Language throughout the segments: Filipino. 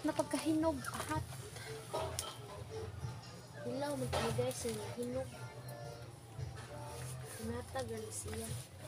na pagkahinog. Ahat. Hilaw, magkagay sa hinog. Natagal siya.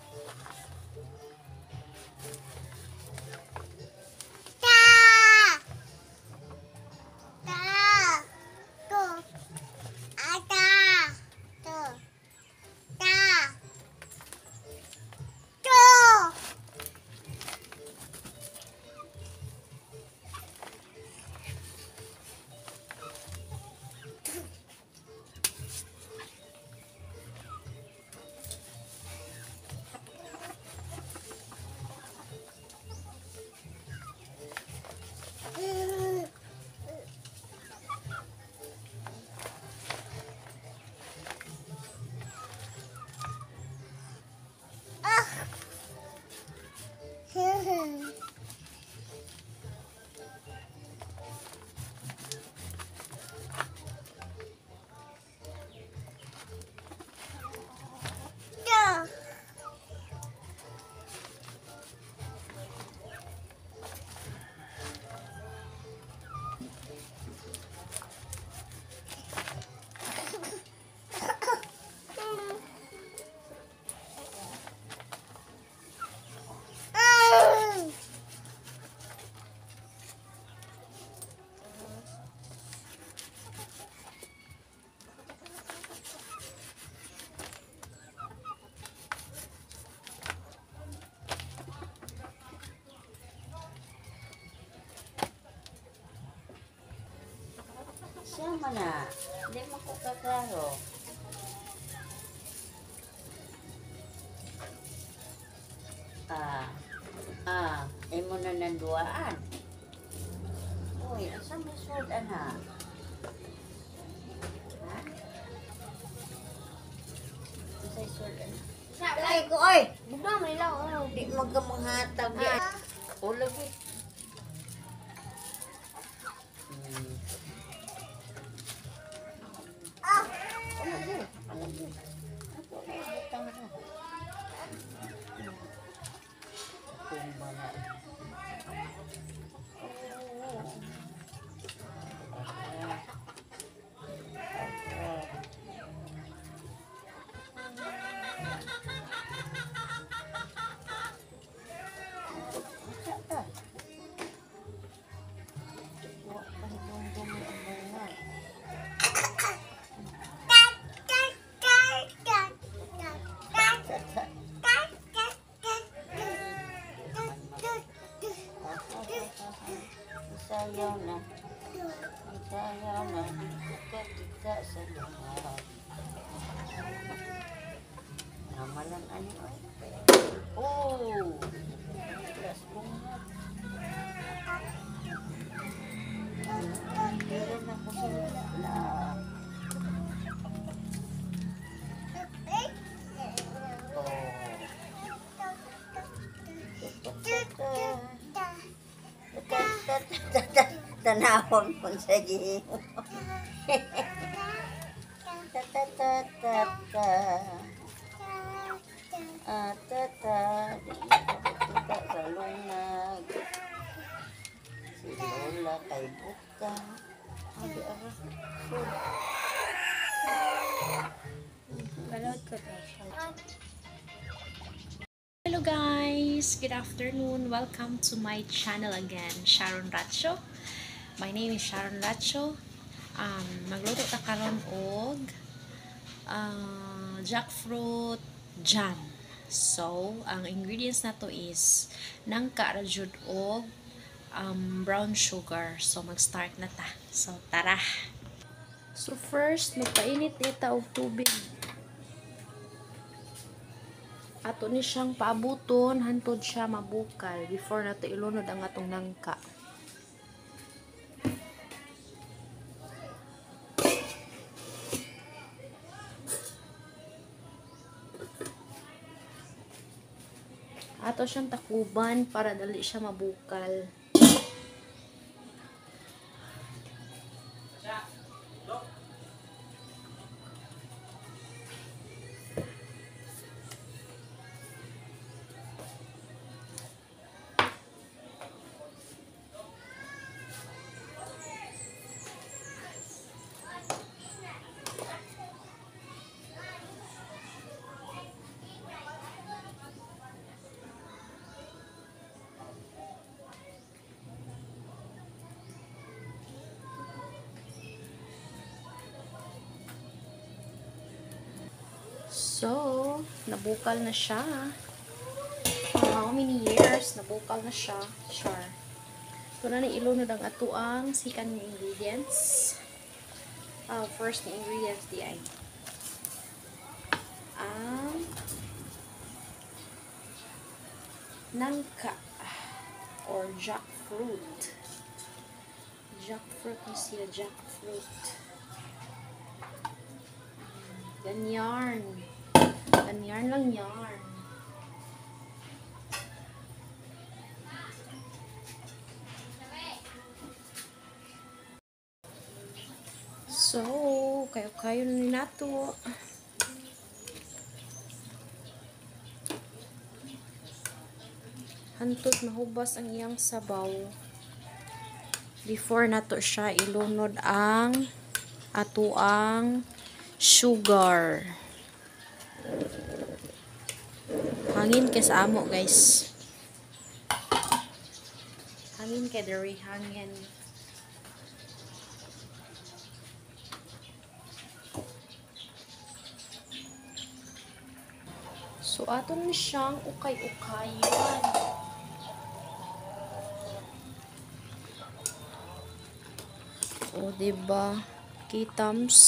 Sama na. Hindi mo ko kaklaro. Imo na nanduaan. Uy, asa may sword, ana? Ha? Asa'y sword, ana? Ay, ko, oy! Buka mo nila, oh. Di magkamanghatag. Ulag, eh. Sayaw na. Sayaw na. Kita sa lahat. Namalan ani oy. Oh. Las bunga. Meron na ko sila. Tanahon pun saja. Salunag. Si Lola kay buka. Abi ara. Balot ko Hello guys! Good afternoon! Welcome to my channel again, Sharon Ratcho. My name is Sharon Ratcho. Magluto ta karon og jackfruit jam. So, ang ingredients na to is nangka ra jud og brown sugar. So, mag-start na ta. So, tara! So, first, magpainit nita og tubig. Ato ni siyang paabuton hantod siya mabukal before nato ilunod ang atong nangka. Ato siyang takuban para dali siya mabukal. So, nabukal na siya. For how many years? Nabukal na siya. Sure. So, na ilunod ang atuang second ingredients. First na ingredients di ay ang nangka or jackfruit. Jackfruit na siya, jackfruit. Ganyan. Ganyan lang yarn. So, kayo na ni nato. Hantod mahubas ang iyang sabaw. Before nato siya ilunod ang atuang sugar. Hangin kay sa amo, guys. Hangin kay dere, hangin. So, aton na siyang ukay-ukayan. O, diba? Kitams.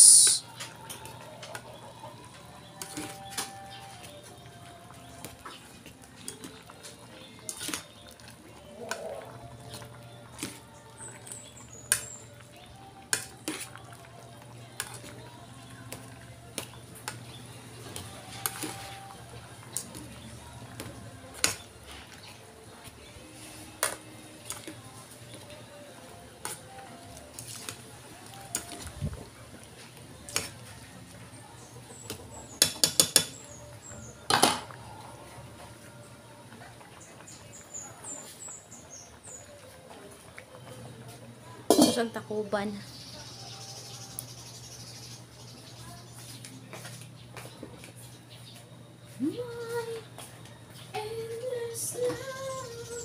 Ang takuban. My endless love.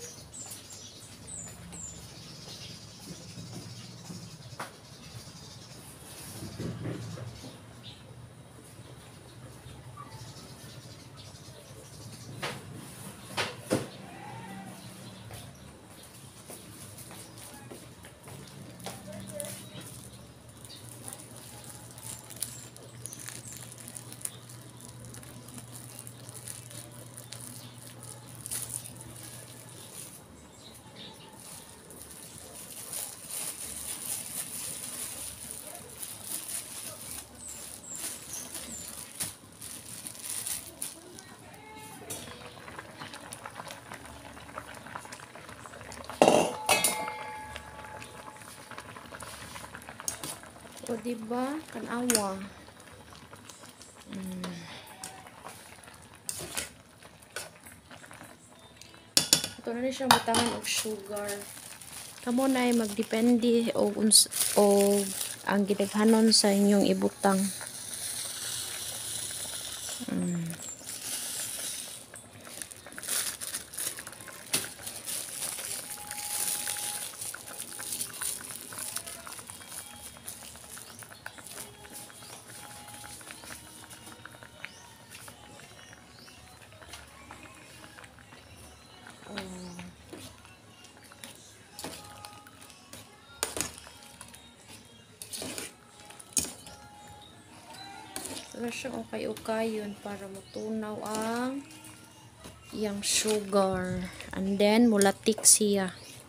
O, diba? Kanawa. Ito na rin siya butangan of sugar. Kamo na ay magdepende o ang gidaghanon sa inyong ibutang. Saka siyang ukay-ukayon para matunaw ang iyang sugar. And then, mulatik siya.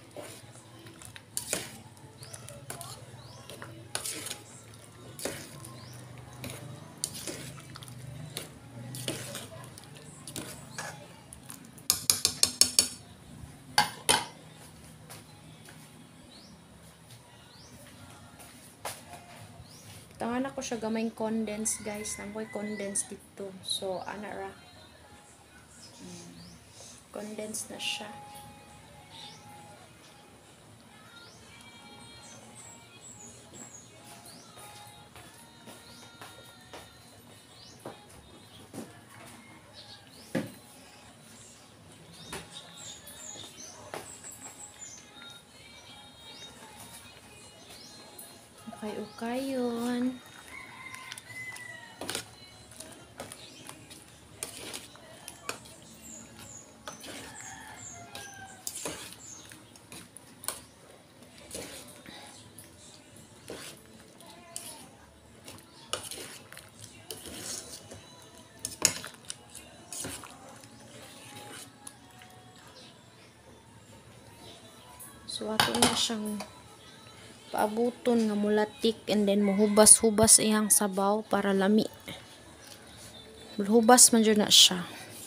Tangan ako siya gamayng condense, guys. Namoy condense dito. So, ana ra. Condense na siya. Ukay-ukayon. So ato na siyang paabuton nga mulatik and then muhubas-hubas iyang sabaw para lami. Hubas man dyan na siya.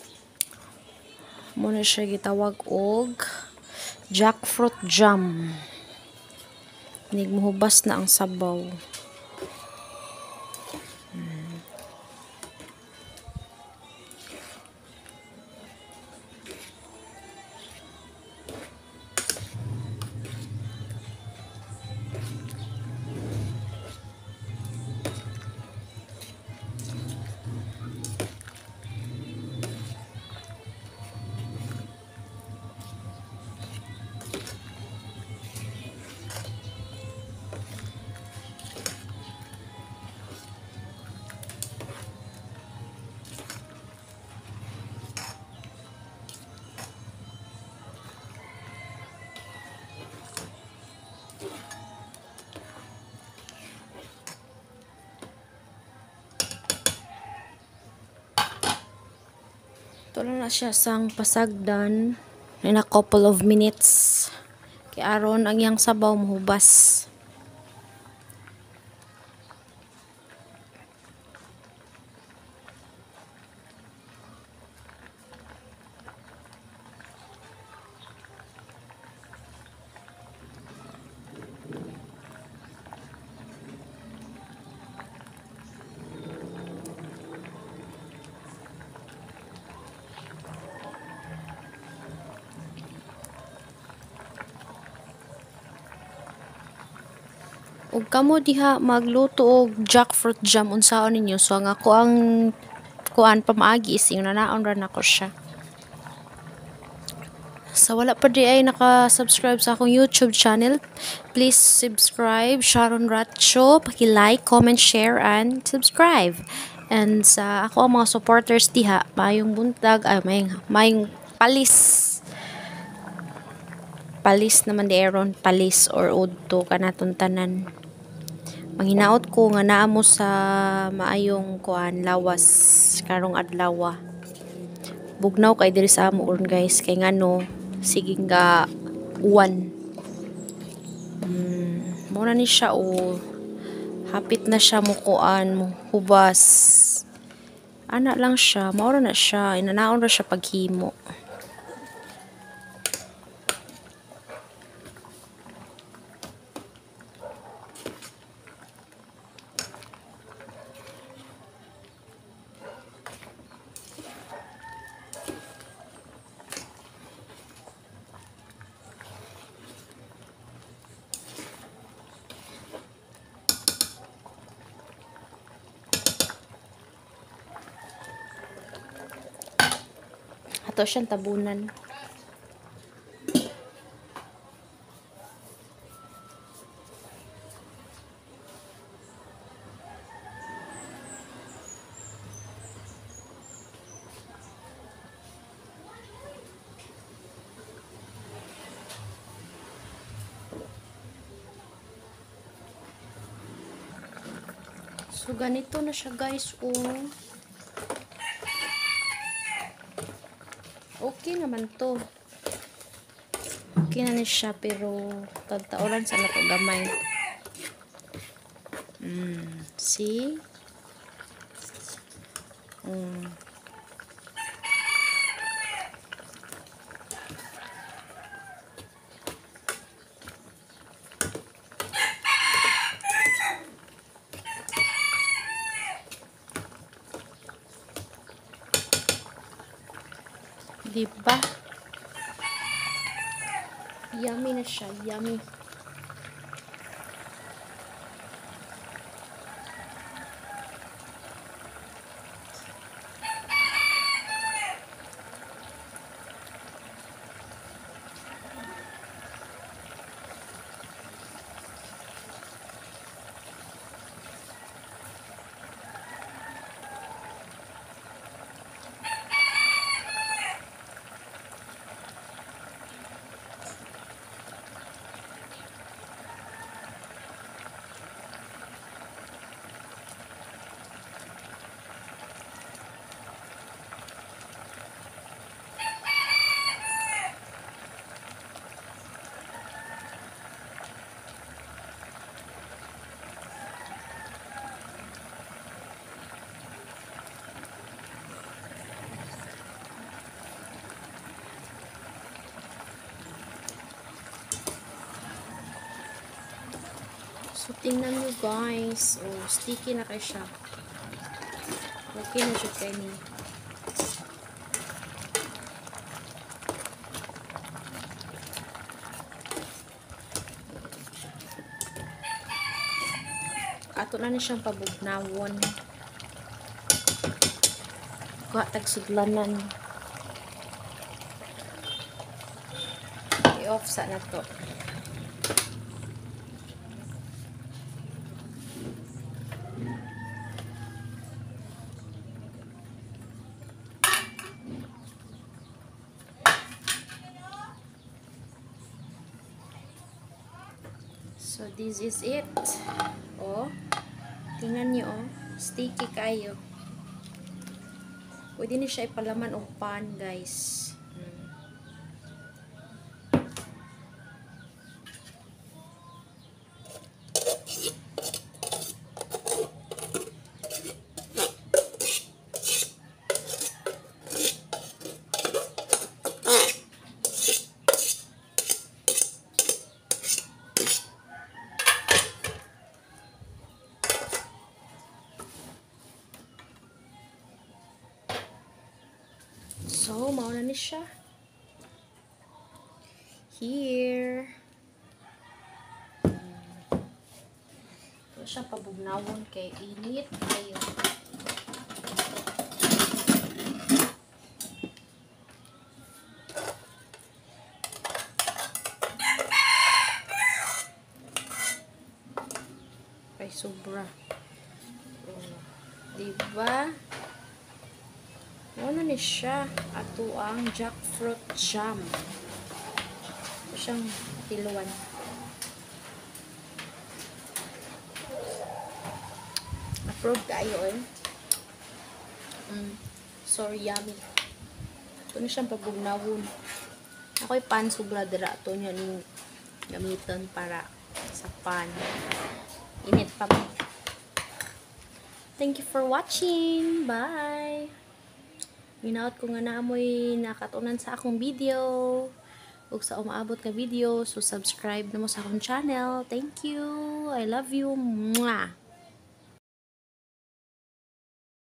Muna siya gitawag og jackfruit jam. Muhubas na ang sabaw. Ito na siya sang pasagdan in a couple of minutes. Kay aron ang iyang sabaw mahubas. Ug kamo diha magluto og jackfruit jam unsaon ninyo? So ang ako ang kuan pamaagi is yung nanaon ra nako siya. Sa wala pa di ay naka-subscribe sa akong YouTube channel, please subscribe Sharon Ratcho, paki-like, comment, share and subscribe. And sa ako ang mga supporters diha, mayong buntag ay mayong palis. Palis naman di aron palis or udto kanaton tanan. Manghinaot ko nga naa mo sa maayong kuan lawas karong adlaw. Bugnaw kay diri sa amo ron guys kay ngano sige nga uwan. Muna ni siya o hapit na siya mo kuan mo hubas. Ana lang siya, maura na siya, inanaon ra siya paghimo. Ato siyang tabunan. So ganito na siya guys, oh. Okay naman to. Okay na ni siya pero tagtaoran sa nato gamay. See? Diba? Yummy na siya. Yummy. So, tingnan nyo guys. Oh, sticky na kayo siya. Okay na siya kayo ni. Ato na ni siyang pabugnawon. Kuha tagsudlanan. I-off sa na to. So, this is it. Oh, tingnan nyo, oh. Sticky kayo. Pwede na siya ipalaman o pan, guys. So, mauna ni siya. Here. Ito siya pabugnawon kay init kayo. Ay, sobra. Oh, diba? Ano ni siya? Ato ang jackfruit jam. Ito siyang tiluan. Approve kayo eh. So yummy. Ito na siyang pabugnawon. Ako'y pan sobra dira. Ito niya ning gamiton para sa pan. Init pa mo. Thank you for watching. Bye! Minaot ko nga naamoy nakatunan sa akong video. Ug sa umaabot ka video, so subscribe na mo sa akong channel. Thank you. I love you. Mwah!